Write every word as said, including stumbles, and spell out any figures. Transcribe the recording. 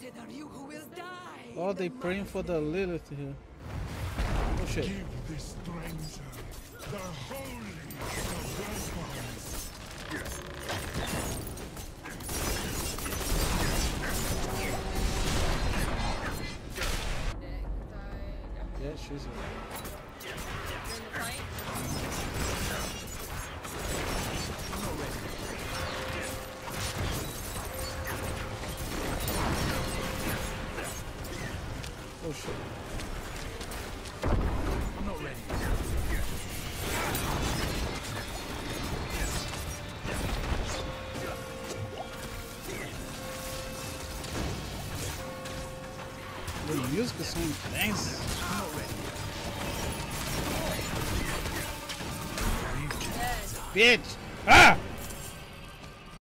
consider you who will die. Oh, they praying for the Lilith here. Oh shit. Give this stranger the holy of weapons. Yeah, she's here. Oh shit. I'm not ready. The music is so intense. I'm not ready. Bitch! Ah!